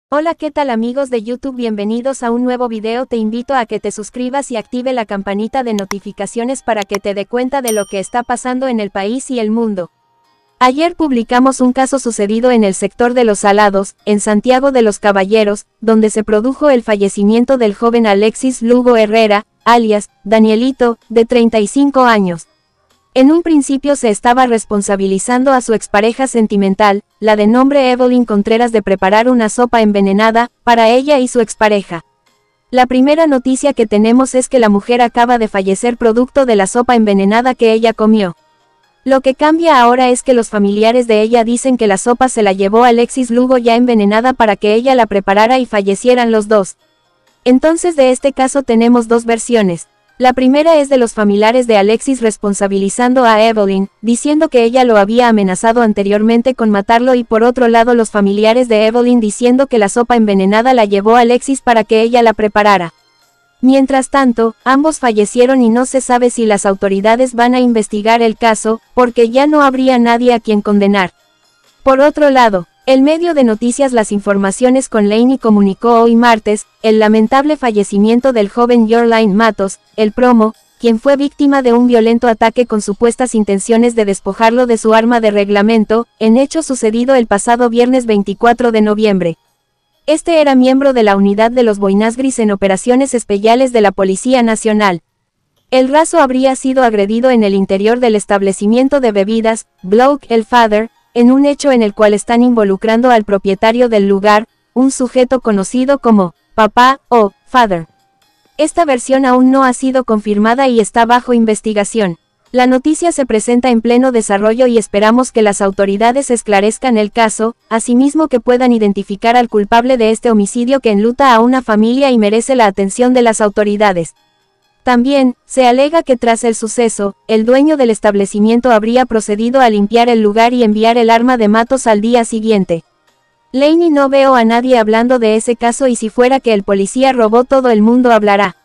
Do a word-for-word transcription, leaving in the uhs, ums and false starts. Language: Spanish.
Hola, ¿qué tal amigos de YouTube? Bienvenidos a un nuevo video. Te invito a que te suscribas y active la campanita de notificaciones para que te dé cuenta de lo que está pasando en el país y el mundo. Ayer publicamos un caso sucedido en el sector de Los Salados, en Santiago de los Caballeros, donde se produjo el fallecimiento del joven Alexis Lugo Herrera, alias Danielito, de treinta y cinco años. En un principio se estaba responsabilizando a su expareja sentimental, la de nombre Evelyn Contreras, de preparar una sopa envenenada, para ella y su expareja. La primera noticia que tenemos es que la mujer acaba de fallecer producto de la sopa envenenada que ella comió. Lo que cambia ahora es que los familiares de ella dicen que la sopa se la llevó Alexis Lugo ya envenenada para que ella la preparara y fallecieran los dos. Entonces de este caso tenemos dos versiones. La primera es de los familiares de Alexis responsabilizando a Evelyn, diciendo que ella lo había amenazado anteriormente con matarlo, y por otro lado los familiares de Evelyn diciendo que la sopa envenenada la llevó Alexis para que ella la preparara. Mientras tanto, ambos fallecieron y no se sabe si las autoridades van a investigar el caso, porque ya no habría nadie a quien condenar. Por otro lado, el medio de noticias Las Informaciones con Lainey comunicó hoy martes el lamentable fallecimiento del joven Yorlane Matos, el promo, quien fue víctima de un violento ataque con supuestas intenciones de despojarlo de su arma de reglamento, en hecho sucedido el pasado viernes veinticuatro de noviembre. Este era miembro de la unidad de los Boinas Gris en operaciones especiales de la Policía Nacional. El raso habría sido agredido en el interior del establecimiento de bebidas, Bloke el Father, en un hecho en el cual están involucrando al propietario del lugar, un sujeto conocido como Papá o Father. Esta versión aún no ha sido confirmada y está bajo investigación. La noticia se presenta en pleno desarrollo y esperamos que las autoridades esclarezcan el caso, asimismo que puedan identificar al culpable de este homicidio que enluta a una familia y merece la atención de las autoridades. También, se alega que tras el suceso, el dueño del establecimiento habría procedido a limpiar el lugar y enviar el arma de Matos al día siguiente. Lainey: no veo a nadie hablando de ese caso, y si fuera que el policía robó, todo el mundo hablará.